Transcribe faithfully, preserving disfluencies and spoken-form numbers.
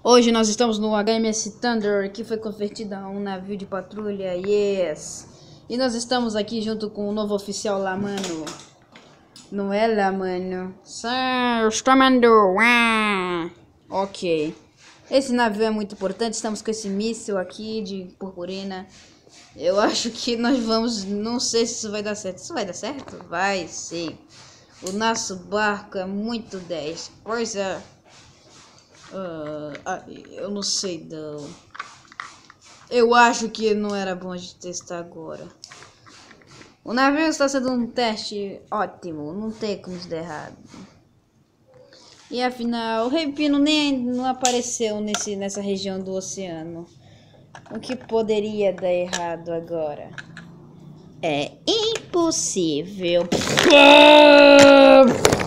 Hoje nós estamos no H M S Thunder, que foi convertido a um navio de patrulha, yes! E nós estamos aqui junto com o novo oficial lá, mano. Não é lá, mano? Sir, Stormando! Ok. Esse navio é muito importante, estamos com esse míssil aqui de purpurina. Eu acho que nós vamos... Não sei se isso vai dar certo. Isso vai dar certo? Vai, sim. O nosso barco é muito dez. Pois é. Uh, ah, eu não sei não. Eu acho que não era bom a gente testar agora. O navio está sendo um teste ótimo. Não tem como isso dar errado. E afinal, o Rei Pino nem não apareceu nesse, nessa região do oceano. O que poderia dar errado agora? É impossível.